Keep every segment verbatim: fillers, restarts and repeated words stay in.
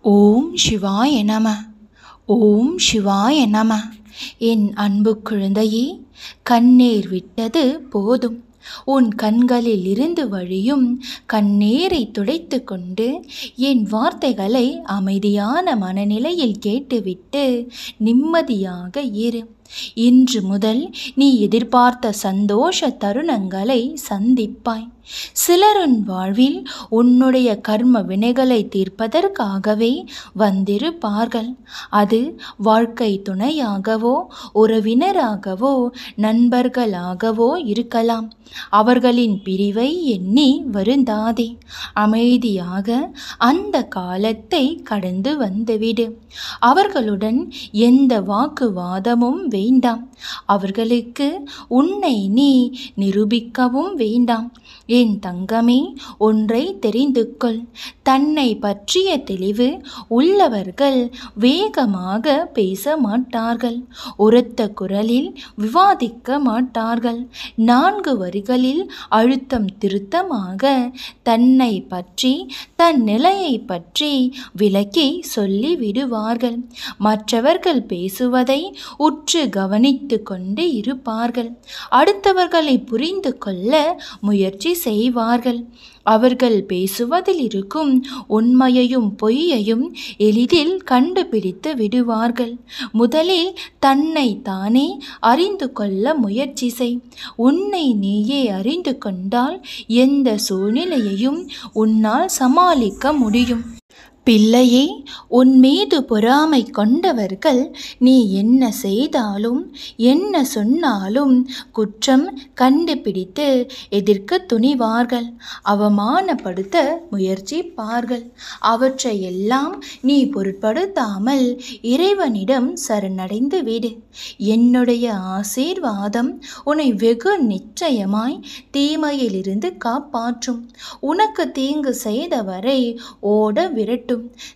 ஓம் சிவாய நம. ஓம் சிவாய நம. என் அன்பு குழந்தையே, கண்ணீர் விட்டது போதும். உன் கண்களில் இருந்து வழியும் கண்ணீரை துடைத்து கொண்டு என் வார்த்தைகளை அமைதியான மனநிலையில் கேட்டுவிட்டு நிம்மதியாக இரு. இன்று முதல் நீ எதிர்பார்த்த சந்தோஷ தருணங்களை சந்திப்பாய். சிலரின் வாழ்வில் உன்னுடைய கர்ம வினைகளை தீர்ப்பதற்காகவே வந்திருப்பார்கள். அது வாழ்க்கை துணையாகவோ உறவினராகவோ நண்பர்களாகவோ இருக்கலாம். அவர்களின் பிரிவை எண்ணி வருந்தாதே. அமைதியாக அந்த காலத்தை கடந்து வந்துவிடு. அவர்களுடன் எந்த வாக்குவாதமும் வேண்டாம். அவர்களுக்கு உன்னை நீ நிரூபிக்கவும் வேண்டாம். என் தங்கமே, ஒன்றை தெரிந்து கொள். தன்னை பற்றிய தெளிவு உள்ளவர்கள் வேகமாக பேச மாட்டார்கள். உரத்த குரலில் விவாதிக்க மாட்டார்கள். நான்கு வரிகளில் அழுத்தம் திருத்தமாக தன்னை பற்றி தன் நிலையை பற்றி விளக்கி சொல்லி விடுவார்கள். மற்றவர்கள் பேசுவதை உற்று கவனித்து கொண்டு இருப்பார்கள். அடுத்தவர்களை புரிந்து கொள்ள முயற்சி செய்வார்கள். அவர்கள் பேசுவதில் இருக்கும் உண்மையையும் பொய்யையும் எளிதில் கண்டுபிடித்து விடுவார்கள். முதலில் தன்னை தானே அறிந்து கொள்ள முயற்சி செய். உன்னை நீயே அறிந்து கொண்டால் எந்த சூழ்நிலையையும் உன்னால் சமாளிக்க முடியும். பிள்ளையே, உன் மீது பொறாமை கொண்டவர்கள் நீ என்ன செய்தாலும் என்ன சொன்னாலும் குற்றம் கண்டுபிடித்து எதிர்க்க துணிவார்கள். அவமானப்படுத்த முயற்சிப்பார்கள். அவற்றையெல்லாம் நீ பொருட்படுத்தாமல் இறைவனிடம் சரணடைந்து விடு. என்னுடைய ஆசீர்வாதம் உன்னை வெகு நிச்சயமாய் தீமையிலிருந்து காப்பாற்றும். உனக்கு தீங்கு செய்தவரை ஓட விரட்டும்.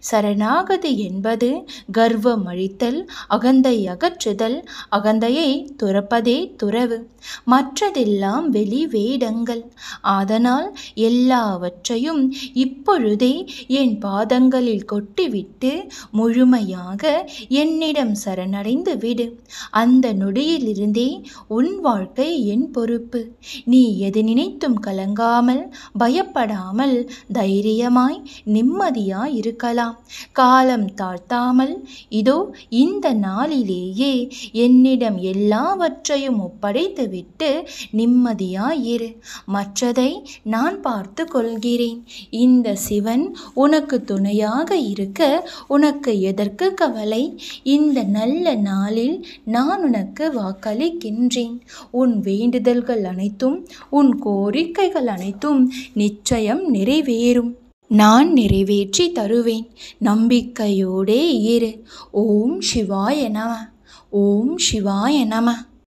சரணாகதி என்பது கர்வம் அழித்தல், அகந்தை அகற்றுதல். அகந்தையை துறப்பதே துறவு. மற்றதெல்லாம் வெளி வேடங்கள். அதனால் எல்லாவற்றையும் இப்பொழுதே என் பாதங்களில் கொட்டிவிட்டு முழுமையாக என்னிடம் சரணடைந்து விடு. அந்த நொடியிலிருந்தே உன் வாழ்க்கை என் பொறுப்பு. நீ எது நினைத்தும் கலங்காமல் பயப்படாமல் தைரியமாய் நிம்மதியாய் இருக்கலாம். காலம் தாழ்த்தாமல் இதோ இந்த நாளிலேயே என்னிடம் எல்லாவற்றையும் ஒப்படைத்துவிட்டு நிம்மதியாயிரு. மற்றதை நான் பார்த்து கொள்கிறேன். இந்த சிவன் உனக்கு துணையாக இருக்க உனக்கு எதற்கு கவலை? இந்த நல்ல நாளில் நான் உனக்கு வாக்களிக்கின்றேன். உன் வேண்டுதல்கள் அனைத்தும் உன் கோரிக்கைகள் அனைத்தும் நிச்சயம் நிறைவேறும். நான் நிறைவேற்றி தருவேன். நம்பிக்கையோடே இரு. ஓம் சிவாய நம. ஓம் சிவாய நம.